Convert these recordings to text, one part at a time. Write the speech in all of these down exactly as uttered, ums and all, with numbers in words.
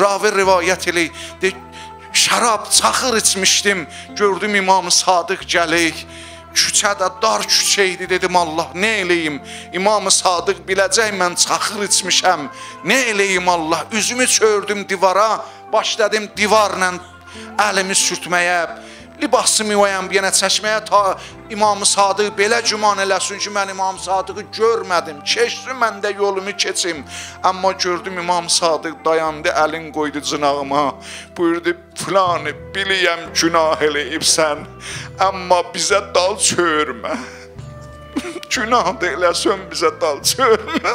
ravi rivayət eləyir. De, şərab, çaxır içmişdim, gördüm İmam-ı Sadıq gələk. Küçədə dar küçə idi, dedim Allah, nə eləyim? İmam-ı Sadıq biləcək, mən çaxır içmişəm, nə eləyim Allah? Üzümü çördüm divara, başladım divarla əlimi sürtməyə, libasımı oyam yenə çəkməyə, ta İmam-ı Sadıq belə güman eləsin ki, mən İmam-ı Sadığı görmədim, keçdim, mən də yolumu keçim. Amma gördüm İmam-ı Sadıq dayandı, əlin qoydu cınağıma, buyurdu, filanı biliyəm günah eləyibsən, amma bizə dal çörmə. Günah da eləsən bizə dal çörmə.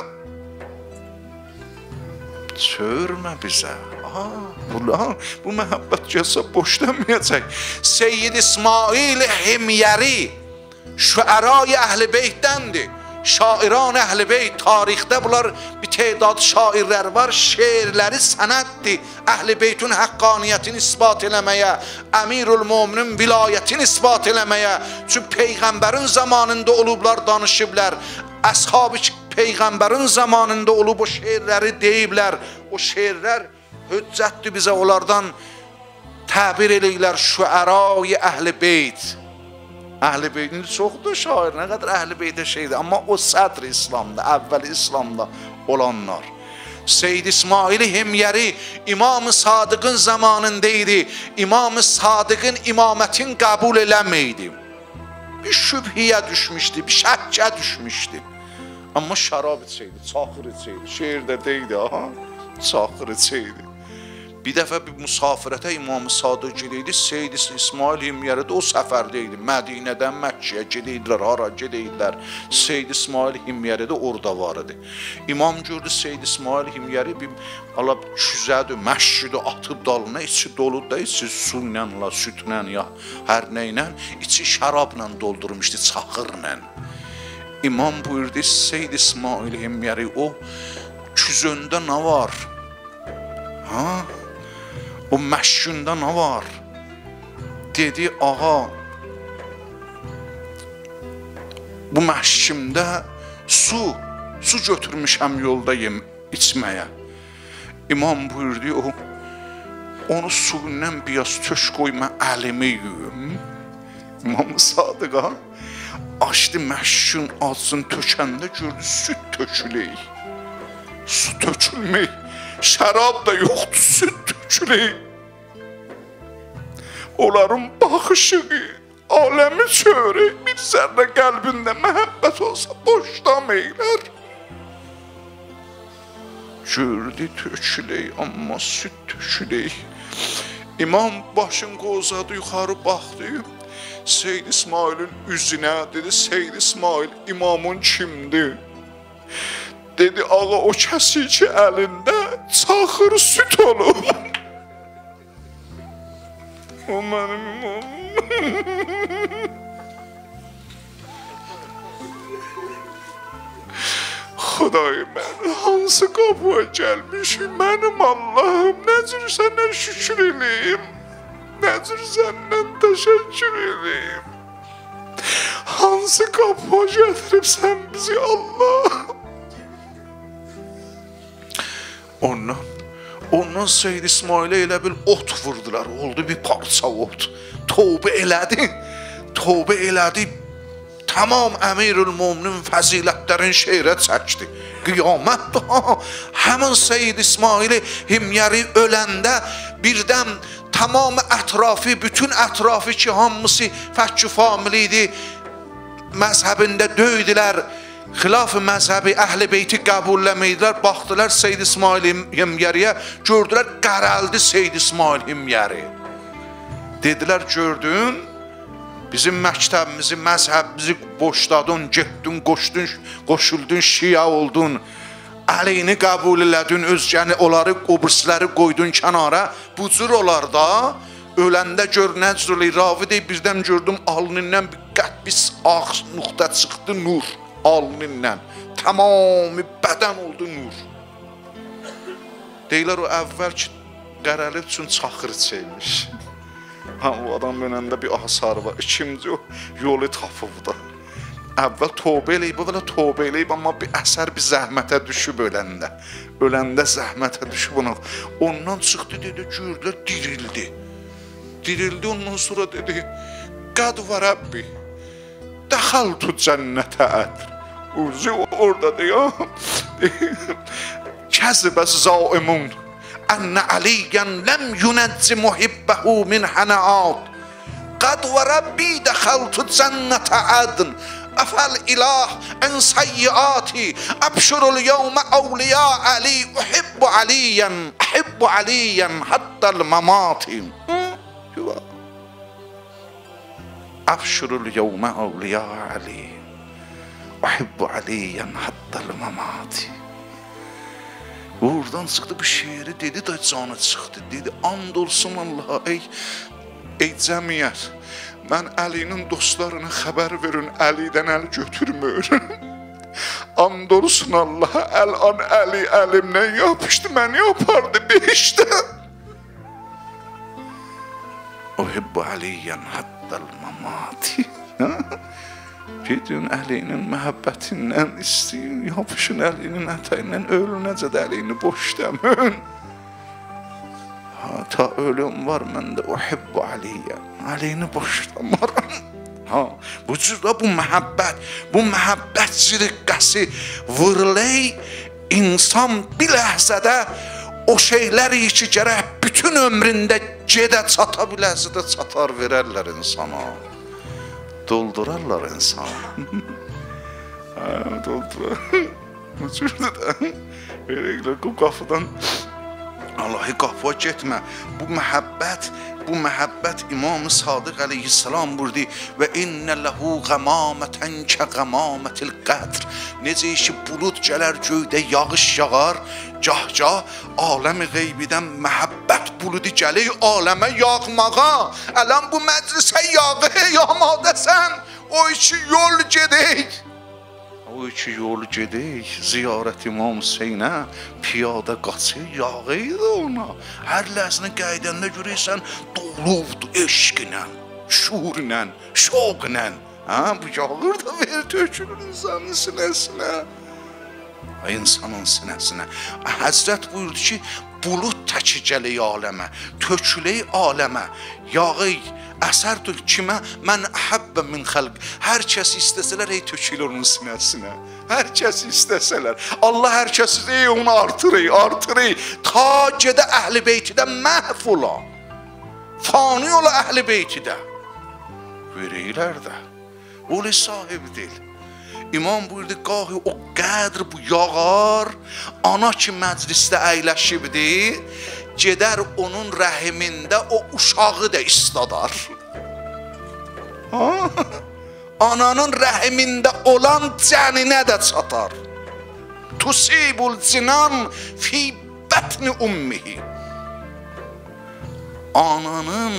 Çörmə bizə. Ulan, bu məhəbbət gəlsə boş dönməyəcək. Seyyid İsmail Himyəri şüəra-i Əhl-i Beytdəndir. Şairan Əhl-i Beyt tarixdə bunlar bir tədad şairlər var. Şeirləri sənətdir. Əhl-i Beytün həqqaniyyətini ispat eləməyə, Əmirül Möminin vilayətini ispat eləməyə. Çünki Peyğəmbərin zamanında olublar, danışıblar. Əshab-ı Peyğəmbərin zamanında olub o şeirləri deyiblər. O şeirlər hüccətdir bizə, onlardan təbir eləyirlər şüəra-i Əhl-i Beyt. Əhl-i Beytin çoxdur şair, nə qədər Əhl-i Beytə şeydir, amma o sədr İslamda, əvvəl İslamda olanlar. Seyyid İsmail Himyəri İmam-ı Sadıqın zamanında idi. İmam-ı Sadıqın imamətin qəbul eləməydi. Bir şübhiyə düşmüşdü, bir şəkkə düşmüşdü. Amma şərab içəydi, çaxır içəydi, şeirdə deydi, aha, çaxır içəydi. Bir dəfə bir musafirətə İmam-ı Sadıq gedəydi, Seyyid İsmail Himyəri də o səfərdə idi. Mədinədən Məkkəyə gedəydilər, hara gedəydilər. Seyyid İsmail Himyəri də orada var idi. İmam gördü Seyyid İsmail Himyəri bir alab küzədir, məşqidi atıb dalına, içi doludur da, içi su ilə, sütlə ya hər nə ilə, içi şərabla doldurmuşdu, çaxırla. İmam buyurdu, Seyyid İsmail Himyəri, o küzöndə nə var? Ha? O məşqində nə var? Dedi, ağa, bu məşqimdə su, su götürmüşəm yoldayım içməyə. İmam buyurdu, o, onu suyla biraz töş qoyma, əlimi yuyum. İmam-ı Sadıqa açdı məşqin ağzını tökəndə gördü, süt tökülək. Su tökülmək, şərab da yoxdur, süt tökülək. Onların baxışı, aləmi çörək, bir zərrə qəlbində məhəbbət olsa boşlamayırlar. Gördü tökülək, amma süt tökülək. İmam başın qozadı, yuxarı baxdı. Seyyid İsmail'in üzünə dedi, Seyyid İsmail imamın kimdir? Dedi, ağa o kəsik ki əlində çaxır süt olub. O mənim imamım. Xuday, mən hansı qapıya gəlmişim, mənim Allahım, nəcür sənə şükür eləyim, nəcür səndən təşəkkür eləyim. Hansı qapıya gətiribsən bizi Allah. Ondan, ondan Seyyid İsmail'e elə bil ot vurdular, oldu bir parça ot. Tövbə elədi, tövbə elədi. Tamam Əmirül Möminin fəzilətlərin şeirə çəkdi. Qiyamət daha həmin Seyyid İsmail Himyəri öləndə birdən tamamı ətrafı, bütün ətrafı ki hamısı fəkkü famili idi, məzhəbində döydülər. Xilaf-ı məzhəbi Əhl-i Beyti qəbulləməydilər, baxdılar Seyyid İsmail Himyəriyə, gördülər qərəldi Seyyid İsmail Himyəri. Dedilər, gördün, bizim məktəbimizi, məzhəbimizi boşladın, getdin, qoşdun, qoşuldun, şiə oldun, əleyini qəbul elədin, özgəni, onları, qobrisləri qoydun kənara, bu cür olar da, öləndə gör nə cür olayı, ravi deyib, birdən gördüm, alnından bir qət, bir ağ nüqtə çıxdı, nur. Alnından, tamamı bədən oldu nur. Deyilər o əvvəl ki, qərəlib üçün çaxır içəymiş. O adam önəndə bir asarı var. İkinci o yolu tapıb da. əvvəl tövbə eləyib, belə tövbə eləyib, amma bir əsər bir zəhmətə düşüb öləndə. Öləndə zəhmətə düşüb ona. Ondan çıxdı dedi, gördülər, dirildi. Dirildi, ondan sonra dedi, Qəd və Rəbbi, dəxaltu cənnətə ədr. Uzi oradadır ya. Kəzibə zaimun, ənə əliyyən ləm yunəcci muhibbəhu min hənəat. Qəd və Rəbbi dəxaltu cənnətə ədr. Əfəl ilah ən səyyiati, əbşurul yevmə əvliya əli, uhibbu aliyyən, uhibbu aliyyən, hattəl məmati. Əbşurul yevmə əvliya əli, uhibbu aliyyən, hattəl məmati. Oradan çıxdı bu şeiri dedi də canı çıxdı, dedi, and olsun Allaha, ey, ey cəmiyyət. Mən Əlinin dostlarına xəbər verin, Əlidən əl götürmür. And olsun Allaha, əl-an Əli əlimdən yapışdı, məni yapardı beşdə. Uhibbu Aliyyən hattəl mamati. Gedin Əlinin məhəbbətindən istəyin, yapışın Əlinin ətəyindən, ölünəcə də Əlini boş dəmün. Ta ölüm var məndə, uhibbu Aliyyən, Əlini boşlamaram. Ha, bu cürdə bu məhəbbət, bu məhəbbət zirqəsi vırley insan bir ləhzədə o şeyləri ki, gərək bütün ömründə gedə çata biləcədə çatar verərlər insana. Doldurarlar insana. Ha, doldurar. Bu cürdə də verəklər bu qafıdan Allahi qapıya getmə. Bu məhəbbət, bu məhəbbət İmam-ı Sadiq əleyhissalam buyurdu və innə ləhu qəmamətən kə qəmamətil qədr. Necə ki, bulud gələr göydə yağış yağar, gah-gah aləmi qeybidən məhəbbət buludu gəlir aləmə yağmağa. Ələn bu məclisə yağı yamadəsən, o iki yol gedək. O iki yol gedək, ziyarət İmam Hüseynə, piyada qaçır, yağıydı ona. Hər ləhzini qəydəndə görürsən, dolubdur eşqinə, şuurlə, şoqlə. Bu yağır da ver, tökülür insanın sinəsinə. İnsanın sinəsinə. Həzrət buyurdu ki, bulud təki gəlik aləmə, tökülək aləmə, yağıy, əsər tök kimə? Mən əhəbbə min xəlq. Hər kəs istəsələr, ey tökülür onun sinəsinə. Hər kəs istəsələr. Allah hər kəs ey onu artırır, artırır. Ta gedə əhl-i beytidə məhv ola. Fani ola əhl-i beytidə. Vereylər də. Olu sahib deyil. İmam buyurdu, qahi o qədr bu yağar, ana ki məclisdə əyləşibdir, gedər onun rəhimində o uşağı da istadar. Ananın rəhimində olan cəninə də çatar. Tusibul cinan fi bətni ummihi. Ananın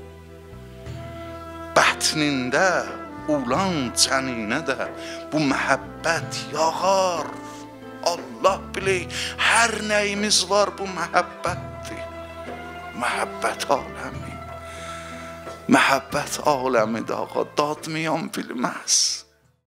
bətnində olan cəninə də bu məhəbbət yağar. Allah bilək, hər nəyimiz var bu məhəbbətdir. Məhəbbət aləmi. Məhəbbət aləmidir, ağa, dadmayan bilməz.